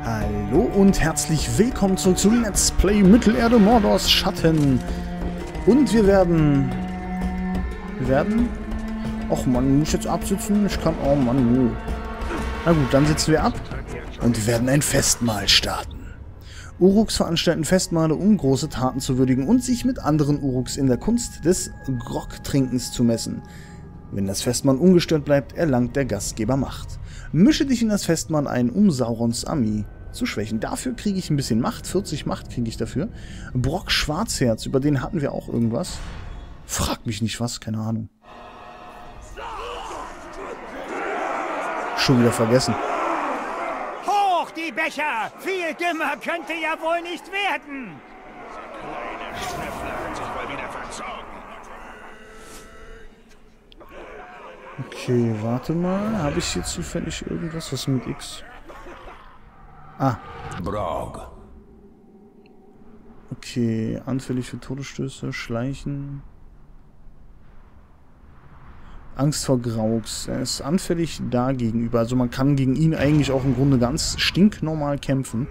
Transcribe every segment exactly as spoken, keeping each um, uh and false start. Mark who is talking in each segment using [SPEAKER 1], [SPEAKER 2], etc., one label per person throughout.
[SPEAKER 1] Hallo und herzlich willkommen zurück zu Let's Play Mittelerde Mordors Schatten. Und wir werden... Wir werden... Och man, muss ich jetzt absitzen? Ich kann... Oh Mann, nö. Na gut, dann sitzen wir ab. Und wir werden ein Festmahl starten. Uruks veranstalten Festmahle, um große Taten zu würdigen und sich mit anderen Uruks in der Kunst des Grog-Trinkens zu messen. Wenn das Festmahl ungestört bleibt, erlangt der Gastgeber Macht. Mische dich in das Festmahl ein, um Saurons Armee zu schwächen. Dafür kriege ich ein bisschen Macht. vierzig Macht kriege ich dafür. Brock Schwarzherz, über den hatten wir auch irgendwas. Frag mich nicht was, keine Ahnung. Schon wieder vergessen.
[SPEAKER 2] Hoch die Becher! Viel dümmer könnte ja wohl nicht werden!
[SPEAKER 3] Kleine Schnüffler hat sich mal wieder verzogen.
[SPEAKER 1] Okay, warte mal. Habe ich hier zufällig irgendwas? Was mit X? Ah.
[SPEAKER 3] Brog.
[SPEAKER 1] Okay, anfällig für Todesstöße, Schleichen. Angst vor Graux. Er ist anfällig dagegenüber. Also man kann gegen ihn eigentlich auch im Grunde ganz stinknormal kämpfen.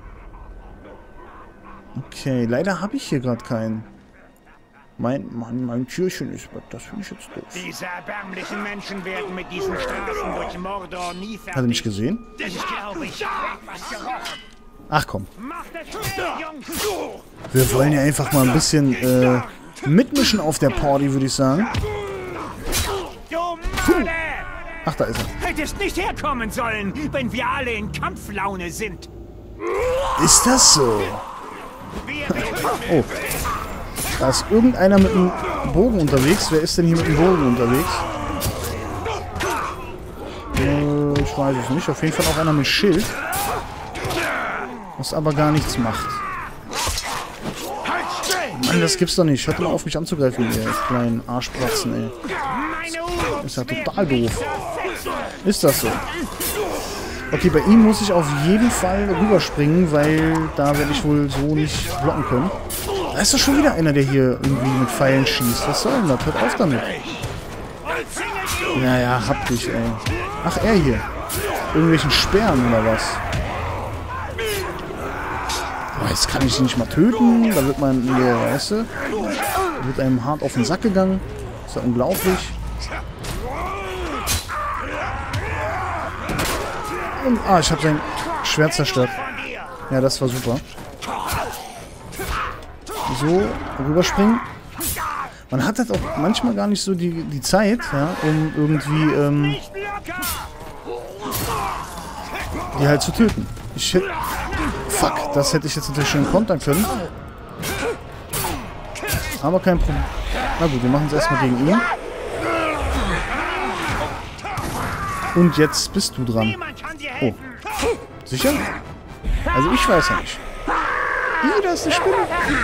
[SPEAKER 1] Okay, leider habe ich hier gerade keinen. Mein, Mann, mein Türchen ist weg. Das finde ich jetzt doof.
[SPEAKER 2] Diese erbärmlichen Menschen werden mit diesen Straßen durch Mordor nie fertig.
[SPEAKER 1] Hat er mich gesehen?
[SPEAKER 2] Ich glaube, ich hab was gerochen.
[SPEAKER 1] Ach komm.
[SPEAKER 2] Macht es schnell, Jungs!
[SPEAKER 1] Wir wollen ja einfach mal ein bisschen äh, mitmischen auf der Party, würde ich sagen.
[SPEAKER 2] Du Made!
[SPEAKER 1] Ach, da ist er.
[SPEAKER 2] Hättest nicht herkommen sollen, wenn wir alle in Kampflaune sind.
[SPEAKER 1] Ist das so?
[SPEAKER 2] Wir
[SPEAKER 1] Oh. Da ist irgendeiner mit einem Bogen unterwegs. Wer ist denn hier mit dem Bogen unterwegs? Äh, ich weiß es nicht. Auf jeden Fall auch einer mit Schild. Was aber gar nichts macht. Mann, das gibt's doch nicht. Hört mal auf, mich anzugreifen, ihr kleinen Arschpratzen, ey. Ist ja total doof. Ist das so? Okay, bei ihm muss ich auf jeden Fall rüberspringen, weil da werde ich wohl so nicht blocken können. Da ist doch schon wieder einer, der hier irgendwie mit Pfeilen schießt. Was soll denn das? Hört auf damit. Naja, hab dich, ey. Ach, er hier. Irgendwelchen Sperren oder was? Oh, jetzt kann ich ihn nicht mal töten. Da wird man, nee, weißt du, da wird einem hart auf den Sack gegangen. Ist ja unglaublich. Und, ah, ich habe sein Schwert zerstört. Ja, das war super. So, rüberspringen. Man hat halt auch manchmal gar nicht so die, die Zeit, ja, um irgendwie ähm, die halt zu töten. Ich hätte... Fuck, das hätte ich jetzt natürlich schon kontern können. Aber kein Problem. Na gut, wir machen es erstmal gegen ihn. Und jetzt bist du dran. Oh. Sicher? Also ich weiß ja nicht. Ih, da ist eine Spinne.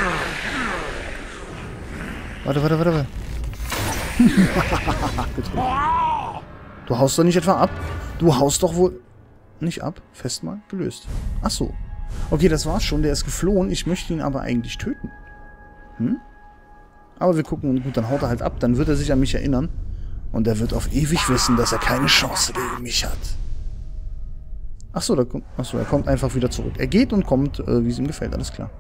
[SPEAKER 1] Warte, warte, warte, warte. Du haust doch nicht etwa ab? Du haust doch wohl... Nicht ab? Festmahl? Gelöst. Ach so. Okay, das war's schon. Der ist geflohen. Ich möchte ihn aber eigentlich töten. Hm? Aber wir gucken. Gut, dann haut er halt ab. Dann wird er sich an mich erinnern. Und er wird auf ewig wissen, dass er keine Chance gegen mich hat. Achso, da kommt, achso, er kommt einfach wieder zurück. Er geht und kommt, äh, wie es ihm gefällt. Alles klar.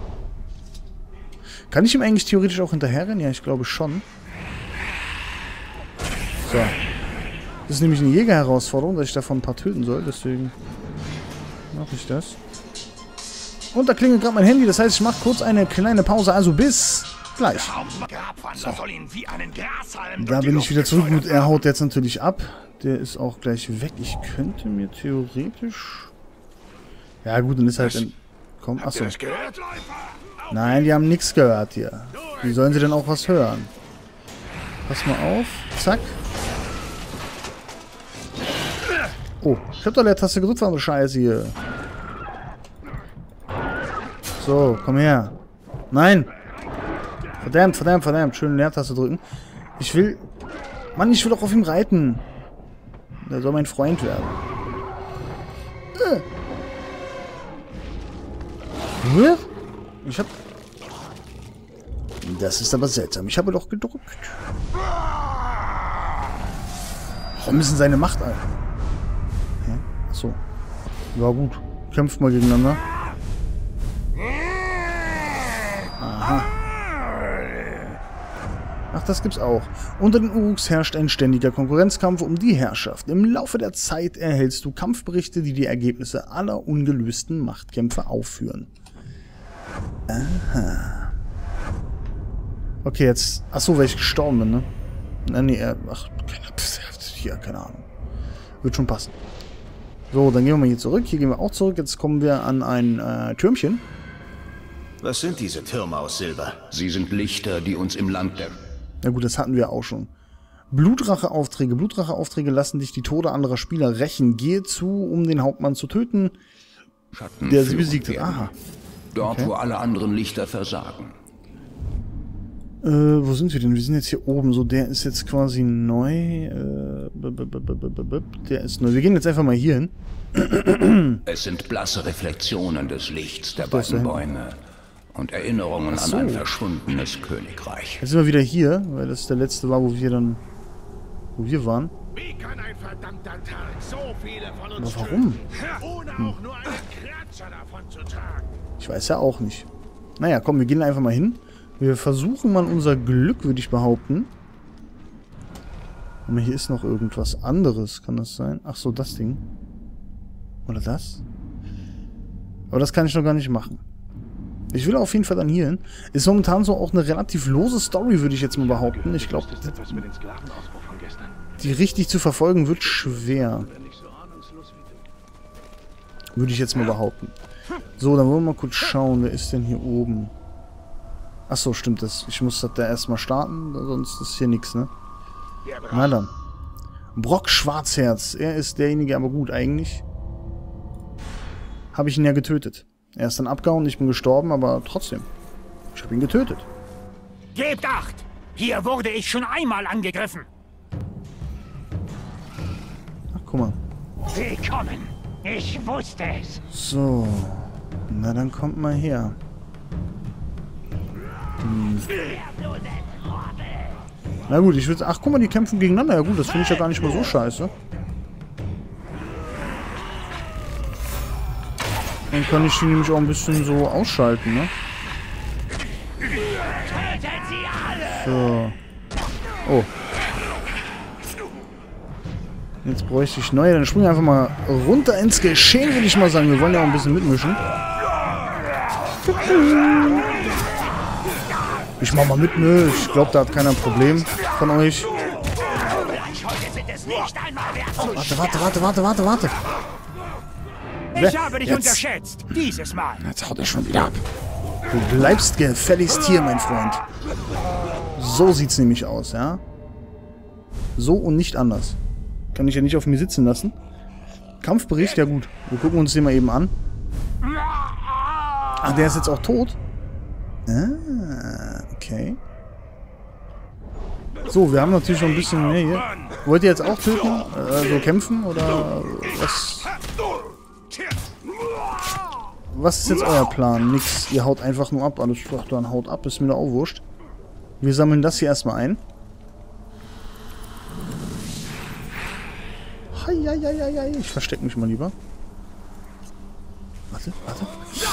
[SPEAKER 1] Kann ich ihm eigentlich theoretisch auch hinterherrennen? Ja, ich glaube schon. So. Das ist nämlich eine Jäger-Herausforderung, dass ich davon ein paar töten soll. Deswegen mache ich das. Und da klingelt gerade mein Handy. Das heißt, ich mache kurz eine kleine Pause. Also bis gleich. So. Da bin ich wieder zurück. Gut, er haut jetzt natürlich ab. Der ist auch gleich weg. Ich könnte mir theoretisch... Ja gut, dann ist halt... Ein... Komm, achso. Nein, die haben nichts gehört hier. Wie sollen sie denn auch was hören? Pass mal auf. Zack. Oh, ich hab doch Leertaste gedrückt, andere Scheiße hier. So, komm her. Nein. Verdammt, verdammt, verdammt. Schön Leertaste drücken. Ich will... Mann, ich will doch auf ihm reiten. Der soll mein Freund werden. Äh. Ich hab... Das ist aber seltsam. Ich habe doch gedrückt. Warum ist denn seine Macht ein? Hä? Achso. Ja gut. Kämpft mal gegeneinander. Aha. Ach, das gibt's auch. Unter den Uruks herrscht ein ständiger Konkurrenzkampf um die Herrschaft. Im Laufe der Zeit erhältst du Kampfberichte, die die Ergebnisse aller ungelösten Machtkämpfe aufführen. Aha. Okay, jetzt... Achso, weil ich gestorben bin, ne? Nein, nee, er... Ach, keine, hier, keine Ahnung. Wird schon passen. So, dann gehen wir mal hier zurück. Hier gehen wir auch zurück. Jetzt kommen wir an ein äh, Türmchen.
[SPEAKER 4] Was sind diese Türme aus Silber?
[SPEAKER 5] Sie sind Lichter, die uns im Land der...
[SPEAKER 1] Na gut, das hatten wir auch schon. Blutracheaufträge. Blutracheaufträge lassen dich die Tode anderer Spieler rächen. Gehe zu, um den Hauptmann zu töten,
[SPEAKER 5] Schatten
[SPEAKER 1] der sie
[SPEAKER 5] führen
[SPEAKER 1] besiegt hat.
[SPEAKER 5] werden.
[SPEAKER 1] Aha.
[SPEAKER 5] Dort,
[SPEAKER 1] Okay.
[SPEAKER 5] wo alle anderen Lichter versagen.
[SPEAKER 1] Äh, wo sind wir denn? Wir sind jetzt hier oben. So, der ist jetzt quasi neu. Äh, b -b -b -b -b -b -b der ist neu. Wir gehen jetzt einfach mal hier hin.
[SPEAKER 5] Es sind blasse Reflexionen des Lichts der
[SPEAKER 1] Das
[SPEAKER 5] beiden
[SPEAKER 1] da
[SPEAKER 5] Bäume und Erinnerungen
[SPEAKER 1] Ach so.
[SPEAKER 5] an ein verschwundenes Königreich.
[SPEAKER 1] Jetzt sind wir wieder hier, weil das der letzte war, wo wir dann... Wo wir waren.
[SPEAKER 3] Wie kann ein verdammter Tag so viele von uns
[SPEAKER 1] Aber warum?
[SPEAKER 3] töten, ohne auch nur einen Kratzer davon zu tragen?
[SPEAKER 1] Ich weiß ja auch nicht. Naja, komm, wir gehen einfach mal hin. Wir versuchen mal unser Glück, würde ich behaupten. Aber hier ist noch irgendwas anderes, kann das sein? Ach so, das Ding. Oder das? Aber das kann ich noch gar nicht machen. Ich will auf jeden Fall dann hier hin. Ist momentan so auch eine relativ lose Story, würde ich jetzt mal behaupten. Ich glaube, die richtig zu verfolgen wird schwer. Würde ich jetzt mal behaupten. So, dann wollen wir mal kurz schauen. Wer ist denn hier oben? Achso, stimmt das. Ich muss das da erstmal starten, sonst ist hier nichts, ne? Na dann. Brock Schwarzherz. Er ist derjenige, aber gut, eigentlich habe ich ihn ja getötet. Er ist dann abgehauen, ich bin gestorben, aber trotzdem. Ich habe ihn getötet.
[SPEAKER 2] Gebt Acht! Hier wurde ich schon einmal angegriffen.
[SPEAKER 1] Ach, guck mal.
[SPEAKER 2] Willkommen. Ich wusste es.
[SPEAKER 1] So. Na, dann kommt mal her. Hm. Na gut, ich würde... Ach, guck mal, die kämpfen gegeneinander. Ja gut, das finde ich ja gar nicht mal so scheiße. Dann kann ich die nämlich auch ein bisschen so ausschalten, ne? So. Oh. Jetzt bräuchte ich neue. Dann springen wir einfach mal runter ins Geschehen, würde ich mal sagen. Wir wollen ja auch ein bisschen mitmischen. Ich mach mal mit, ne? Ich glaube, da hat keiner ein Problem von euch. Warte, warte, warte, warte, warte, warte.
[SPEAKER 2] Ich habe dich
[SPEAKER 1] Jetzt.
[SPEAKER 2] unterschätzt. Dieses Mal.
[SPEAKER 1] Jetzt haut er schon wieder ab. Du bleibst gefälligst hier, mein Freund. So sieht's nämlich aus, ja? So und nicht anders. Kann ich ja nicht auf mir sitzen lassen. Kampfbericht, ja gut. Wir gucken uns den mal eben an. Ah, der ist jetzt auch tot? Ah, okay. So, wir haben natürlich noch ein bisschen mehr hier. Wollt ihr jetzt auch töten? Also kämpfen? Oder was? Was ist jetzt euer Plan? Nix. Ihr haut einfach nur ab. Alles klar, dann haut ab. Ist mir da auch wurscht. Wir sammeln das hier erstmal ein. Heieieiei. Ich verstecke mich mal lieber. Warte, warte.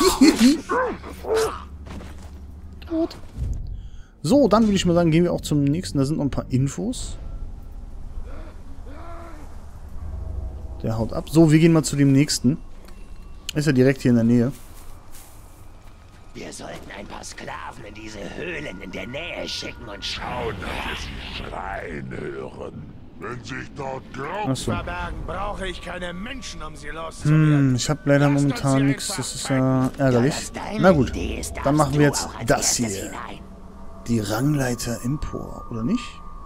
[SPEAKER 1] Tot. So, dann würde ich mal sagen, gehen wir auch zum nächsten. Da sind noch ein paar Infos. Der haut ab. So, wir gehen mal zu dem nächsten. Ist ja direkt hier in der Nähe.
[SPEAKER 6] Wir sollten ein paar Sklaven in diese Höhlen in der Nähe schicken und schauen,
[SPEAKER 3] dass sie schreien hören. Wenn sich dort Glauben
[SPEAKER 1] Achso.
[SPEAKER 3] verbergen, brauche ich keine Menschen, um sie loszuwerden.
[SPEAKER 1] Hm, ich habe leider momentan nichts. Das ist ja ärgerlich. Na gut, dann machen wir jetzt das hier. Die Rangleiter Empor, oder nicht?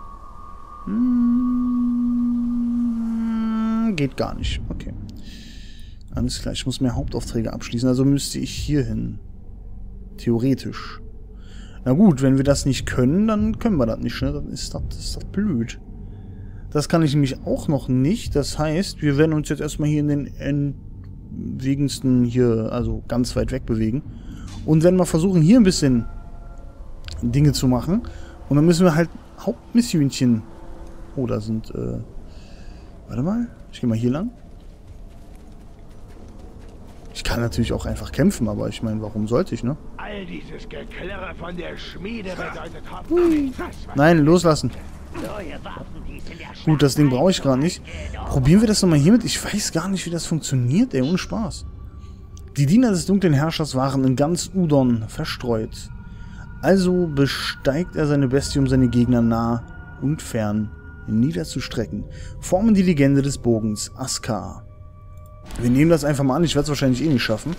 [SPEAKER 1] Hm, geht gar nicht. Okay. Alles klar, ich muss mehr Hauptaufträge abschließen, also müsste ich hier hin. Theoretisch. Na gut, wenn wir das nicht können, dann können wir das nicht, ne? Dann ist das, ist das blöd. Das kann ich nämlich auch noch nicht. Das heißt, wir werden uns jetzt erstmal hier in den entwegensten hier, also ganz weit weg bewegen. Und werden mal versuchen, hier ein bisschen Dinge zu machen. Und dann müssen wir halt Hauptmissionchen... Oh, da sind... Äh Warte mal. Ich gehe mal hier lang. Ich kann natürlich auch einfach kämpfen, aber ich meine, warum sollte ich, ne?
[SPEAKER 6] All dieses Geklirre von der Schmiede bedeutet hauptsächlich das, was
[SPEAKER 1] Nein, loslassen.
[SPEAKER 6] neue Waffen, die es in der
[SPEAKER 1] Gut, das Ding brauche ich gerade nicht. Probieren wir das nochmal hiermit. Ich weiß gar nicht, wie das funktioniert, ey, ohne Spaß. Die Diener des dunklen Herrschers waren in ganz Udon verstreut. Also besteigt er seine Bestie, um seine Gegner nah und fern niederzustrecken. Formen die Legende des Bogens Askar. Wir nehmen das einfach mal an. Ich werde es wahrscheinlich eh nicht schaffen.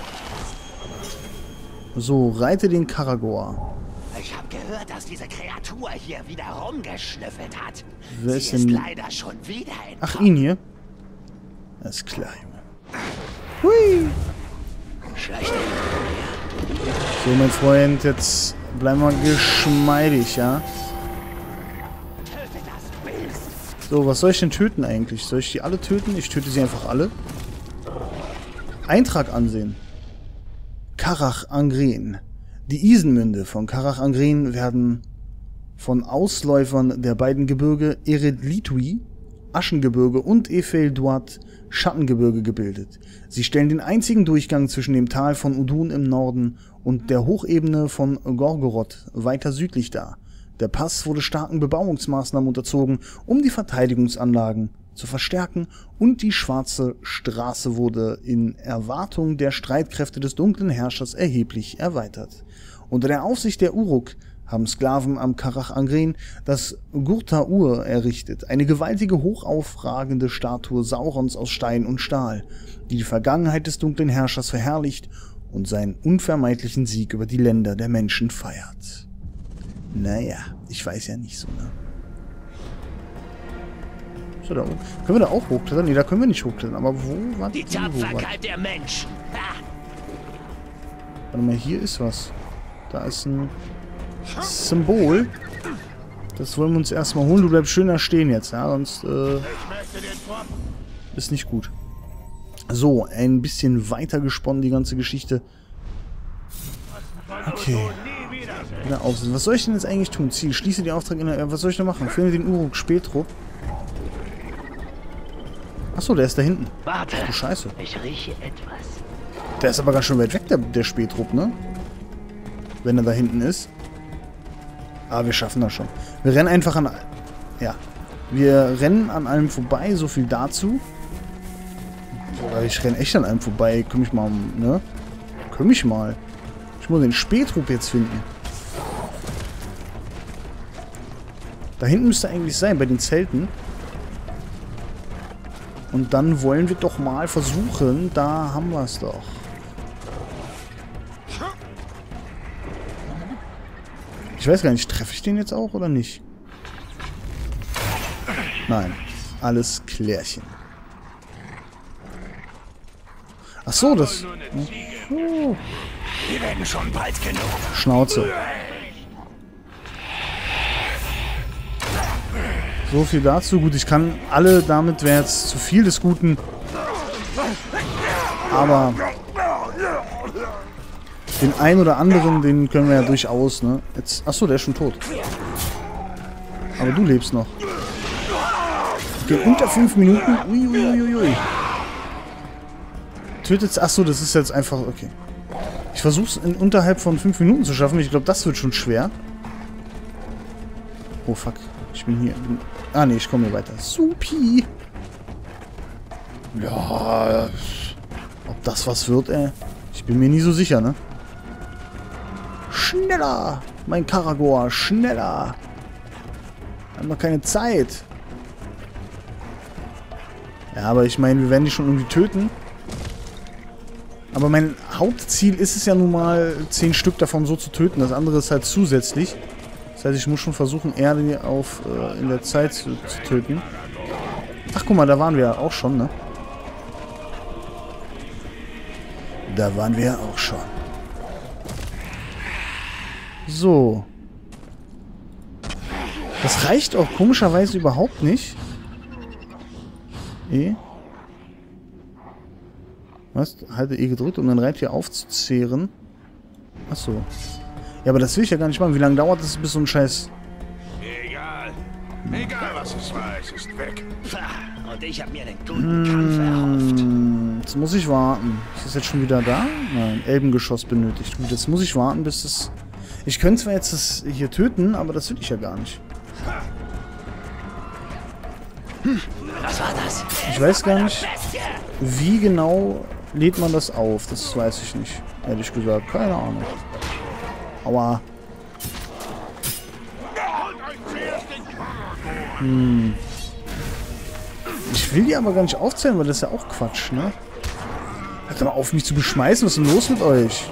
[SPEAKER 1] So, reite den Karagor.
[SPEAKER 6] Ich habe gehört, dass diese Kreatur hier wieder rumgeschnüffelt hat.
[SPEAKER 1] Wer
[SPEAKER 6] Sie
[SPEAKER 1] ist
[SPEAKER 6] ist
[SPEAKER 1] denn-
[SPEAKER 6] leider schon wieder entkommen.
[SPEAKER 1] Ach, ihn hier? Alles klar, Junge. Hui!
[SPEAKER 6] Schlechte
[SPEAKER 1] So, mein Freund, jetzt bleiben wir geschmeidig, ja?
[SPEAKER 6] Töte das Bild.
[SPEAKER 1] So, was soll ich denn töten eigentlich? Soll ich die alle töten? Ich töte sie einfach alle. Eintrag ansehen. Karach Angren. Die Isenmünde von Karach Angren werden von Ausläufern der beiden Gebirge Eredlitui, Aschengebirge und Efel-Duat, Schattengebirge gebildet. Sie stellen den einzigen Durchgang zwischen dem Tal von Udun im Norden und der Hochebene von Gorgoroth weiter südlich dar. Der Pass wurde starken Bebauungsmaßnahmen unterzogen, um die Verteidigungsanlagen zu verstärken, und die Schwarze Straße wurde in Erwartung der Streitkräfte des dunklen Herrschers erheblich erweitert. Unter der Aufsicht der Uruk haben Sklaven am Karach Angren das Gurta-Ur errichtet, eine gewaltige, hochaufragende Statue Saurons aus Stein und Stahl, die die Vergangenheit des dunklen Herrschers verherrlicht und seinen unvermeidlichen Sieg über die Länder der Menschen feiert. Naja, ich weiß ja nicht so, ne? So, da oben. Können wir da auch hochklettern? Ne, da können wir nicht hochklettern. Aber wo? Warte,
[SPEAKER 6] Die
[SPEAKER 1] wo, warte.
[SPEAKER 6] Tapferkeit der Menschen. Ha!
[SPEAKER 1] Warte mal, hier ist was. Da ist ein Symbol. Das wollen wir uns erstmal holen. Du bleibst schön da stehen jetzt, ja? Sonst äh, ist nicht gut. So, ein bisschen weiter gesponnen, die ganze Geschichte. Okay. Wieder auf. Was soll ich denn jetzt eigentlich tun? Ziel, schließe die Aufträge in der... Was soll ich denn machen? Finde den Uruk Spätrupp. Achso, der ist da hinten.
[SPEAKER 6] Warte.
[SPEAKER 1] Du Scheiße.
[SPEAKER 6] Ich rieche etwas.
[SPEAKER 1] Der ist aber ganz schön weit weg, der, der Spätrupp, ne? Wenn er da hinten ist. Aber wir schaffen das schon. Wir rennen einfach an... Ja. Wir rennen an allem vorbei, so viel dazu. Oder ich renne echt an allem vorbei. Komm ich mal, ne? Komm ich mal. Ich muss den Spätrupp jetzt finden. Da hinten müsste eigentlich sein, bei den Zelten. Und dann wollen wir doch mal versuchen. Da haben wir es doch. Ich weiß gar nicht, treffe ich den jetzt auch oder nicht? Nein. Alles Klärchen. Ach so, das... Oh.
[SPEAKER 6] Wir werden schon bald genug.
[SPEAKER 1] Schnauze. So viel dazu. Gut, ich kann alle damit, wäre jetzt zu viel des Guten. Aber den einen oder anderen, den können wir ja durchaus, ne? Jetzt, achso, der ist schon tot. Aber du lebst noch. Okay, unter fünf Minuten. Uiuiuiui. Tötet's. Achso, das ist jetzt einfach. Okay. Ich versuch's in unterhalb von fünf Minuten zu schaffen. Ich glaube, das wird schon schwer. Oh fuck. Ich bin hier. Ah ne, ich komme hier weiter. Supi. Ja. Ob das was wird, ey? Ich bin mir nie so sicher, ne? Schneller! Mein Karagor, schneller! Wir haben noch keine Zeit. Ja, aber ich meine, wir werden die schon irgendwie töten. Aber mein Hauptziel ist es ja nun mal, zehn Stück davon so zu töten. Das andere ist halt zusätzlich. Das heißt, ich muss schon versuchen, eher die auf äh, in der Zeit zu, zu töten. Ach, guck mal, da waren wir ja auch schon, ne? Da waren wir ja auch schon. So. Das reicht auch komischerweise überhaupt nicht. E. Was? Halte E gedrückt, um den Reit hier aufzuzehren. Achso. Ja, aber das will ich ja gar nicht machen. Wie lange dauert das, bis so ein Scheiß...
[SPEAKER 3] Egal. Egal, was es war, es ist weg.
[SPEAKER 6] Und ich habe mir einen guten Kampf erhofft.
[SPEAKER 1] Jetzt muss ich warten. Ist das jetzt schon wieder da? Nein, Elbengeschoss benötigt. Gut, jetzt muss ich warten, bis das... Ich könnte zwar jetzt das hier töten, aber das will ich ja gar nicht.
[SPEAKER 6] Was war das?
[SPEAKER 1] Ich weiß gar nicht, wie genau lädt man das auf. Das weiß ich nicht. Ehrlich gesagt, keine Ahnung. Aua. Hm. Ich will die aber gar nicht aufzählen, weil das ist ja auch Quatsch, ne? Hört doch mal auf, mich zu beschmeißen. Was ist denn los mit euch?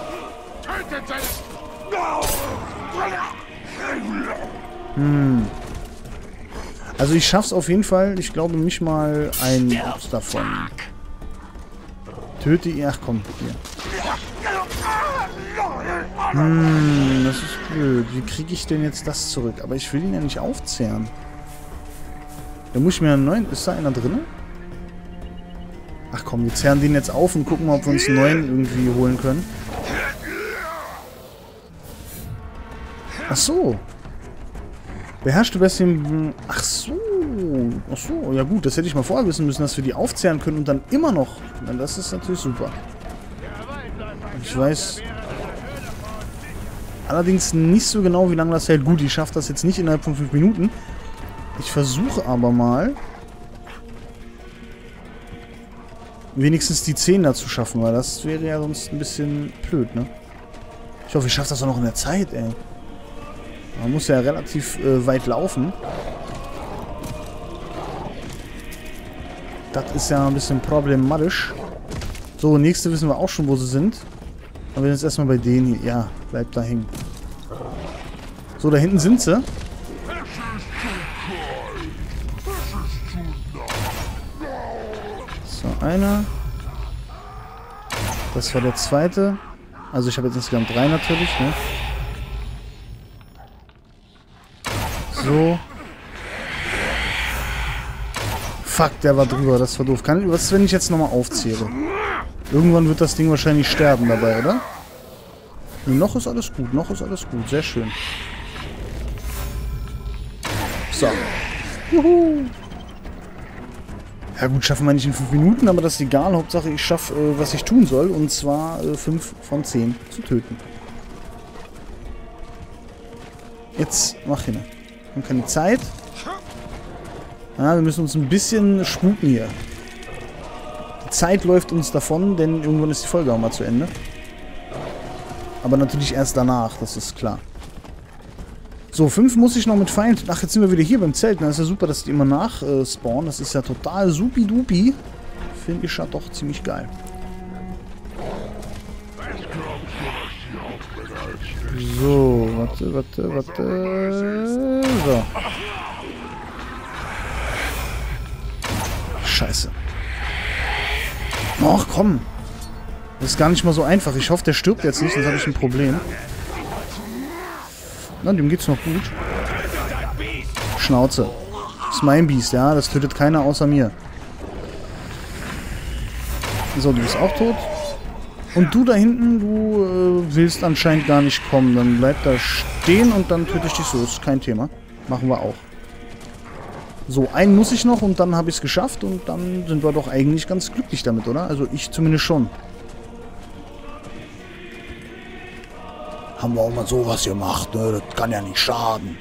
[SPEAKER 1] Hm. Also ich schaff's auf jeden Fall. Ich glaube nicht mal ein davon. Töte ihr. Ach komm, hier. Hm, das ist blöd. Wie kriege ich denn jetzt das zurück? Aber ich will ihn ja nicht aufzehren. Da muss ich mir einen neuen... Ist da einer drin? Ach komm, wir zehren den jetzt auf und gucken mal, ob wir uns einen neuen irgendwie holen können. Ach so. Beherrschte Bestien... Ach so. Ach so. Ja gut, das hätte ich mal vorher wissen müssen, dass wir die aufzehren können und dann immer noch... Na, das ist natürlich super. Ich weiß... Allerdings nicht so genau, wie lange das hält. Gut, ich schaffe das jetzt nicht innerhalb von fünf Minuten. Ich versuche aber mal... wenigstens die zehn da zu schaffen, weil das wäre ja sonst ein bisschen blöd, ne? Ich hoffe, ich schaffe das auch noch in der Zeit, ey. Man muss ja relativ äh, weit laufen. Das ist ja ein bisschen problematisch. So, nächste wissen wir auch schon, wo sie sind. Aber wir sind jetzt erstmal bei denen hier. Ja, bleibt da hängen. So, da hinten sind sie. So, einer. Das war der zweite. Also ich habe jetzt insgesamt drei natürlich, ne? So. Fuck, der war drüber, das war doof. Kann, was, wenn ich jetzt nochmal aufzähle? Irgendwann wird das Ding wahrscheinlich sterben dabei, oder? Und noch ist alles gut, noch ist alles gut. Sehr schön. So. Juhu. Ja gut, schaffen wir nicht in fünf Minuten, aber das ist egal. Hauptsache ich schaffe, äh, was ich tun soll. Und zwar äh, fünf von zehn zu töten. Jetzt mach hin. Wir haben keine Zeit. Ja, wir müssen uns ein bisschen sputen hier. Die Zeit läuft uns davon, denn irgendwann ist die Folge auch mal zu Ende. Aber natürlich erst danach, das ist klar. So, fünf muss ich noch mit Feind... Ach, jetzt sind wir wieder hier beim Zelt. Das ist ja super, dass die immer nach äh, spawnen. Das ist ja total supi-dupi. Finde ich ja doch ziemlich geil. So, warte, warte, warte. So. Scheiße. Ach, komm. Das ist gar nicht mal so einfach. Ich hoffe, der stirbt jetzt nicht, sonst habe ich ein Problem. Na, dem geht's noch gut. Schnauze. Das ist mein Biest, ja. Das tötet keiner außer mir. So, du bist auch tot. Und du da hinten, du äh, willst anscheinend gar nicht kommen. Dann bleib da stehen und dann töte ich dich so. Das ist kein Thema. Machen wir auch. So, einen muss ich noch und dann habe ich es geschafft. Und dann sind wir doch eigentlich ganz glücklich damit, oder? Also ich zumindest schon. Haben wir auch mal sowas gemacht, ne? Das kann ja nicht schaden.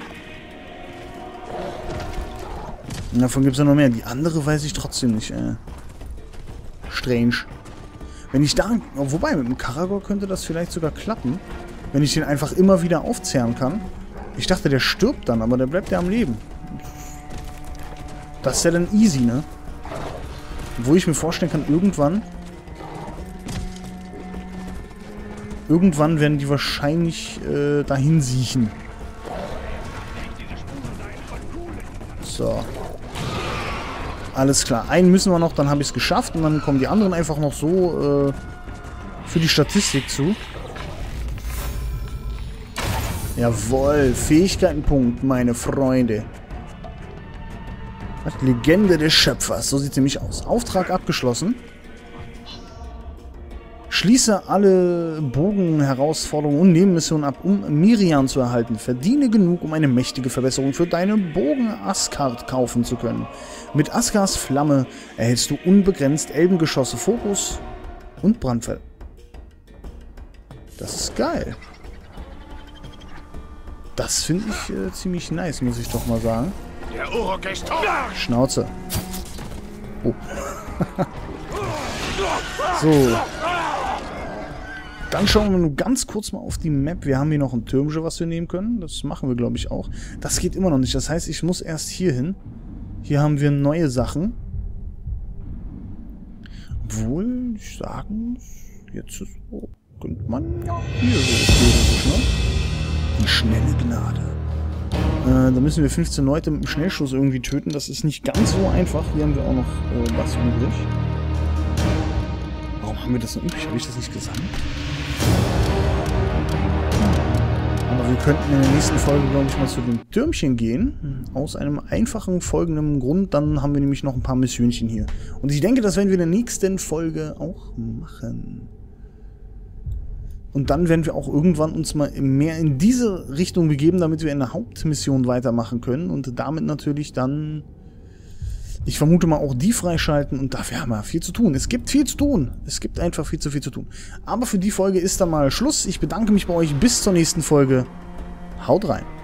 [SPEAKER 1] Und davon gibt es ja noch mehr. Die andere weiß ich trotzdem nicht, äh. Strange. Wenn ich da... Wobei, mit dem Karagor könnte das vielleicht sogar klappen. Wenn ich den einfach immer wieder aufzehren kann. Ich dachte, der stirbt dann, aber der bleibt ja am Leben. Das ist ja dann easy, ne? Wo ich mir vorstellen kann, irgendwann... Irgendwann werden die wahrscheinlich äh, dahin siechen. So. Alles klar. Einen müssen wir noch, dann habe ich es geschafft. Und dann kommen die anderen einfach noch so äh, für die Statistik zu. Jawohl. Fähigkeitenpunkt, meine Freunde. Was? Legende des Schöpfers. So sieht es nämlich aus. Auftrag abgeschlossen. Schließe alle Bogenherausforderungen und Nebenmissionen ab, um Mirian zu erhalten. Verdiene genug, um eine mächtige Verbesserung für deine Bogen Asgard kaufen zu können. Mit Asgards Flamme erhältst du unbegrenzt Elbengeschosse, Fokus und Brandfall. Das ist geil. Das finde ich äh, ziemlich nice, muss ich doch mal sagen.
[SPEAKER 6] Der Uruk ist tot.
[SPEAKER 1] Schnauze. Oh. So. Dann schauen wir nur ganz kurz mal auf die Map. Wir haben hier noch ein Türmchen, was wir nehmen können. Das machen wir, glaube ich, auch. Das geht immer noch nicht. Das heißt, ich muss erst hier hin. Hier haben wir neue Sachen. Obwohl, ich sagen, jetzt ist so, könnte man ja hier so theoretisch, ne? Die schnelle Gnade. Äh, da müssen wir fünfzehn Leute mit dem Schnellschuss irgendwie töten. Das ist nicht ganz so einfach. Hier haben wir auch noch äh, was übrig. Warum haben wir das noch übrig? Habe ich das nicht gesammelt? Aber wir könnten in der nächsten Folge, glaube ich, mal zu dem Türmchen gehen. Aus einem einfachen folgenden Grund. Dann haben wir nämlich noch ein paar Missionchen hier. Und ich denke, das werden wir in der nächsten Folge auch machen. Und dann werden wir auch irgendwann uns mal mehr in diese Richtung begeben, damit wir in der Hauptmission weitermachen können. Und damit natürlich dann, ich vermute mal, auch die freischalten. Und dafür haben wir viel zu tun. Es gibt viel zu tun. Es gibt einfach viel zu viel zu tun. Aber für die Folge ist dann mal Schluss. Ich bedanke mich bei euch. Bis zur nächsten Folge. Haut rein.